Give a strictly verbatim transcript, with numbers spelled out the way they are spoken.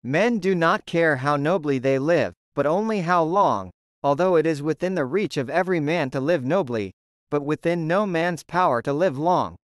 Men do not care how nobly they live, but only how long, although it is within the reach of every man to live nobly, but within no man's power to live long.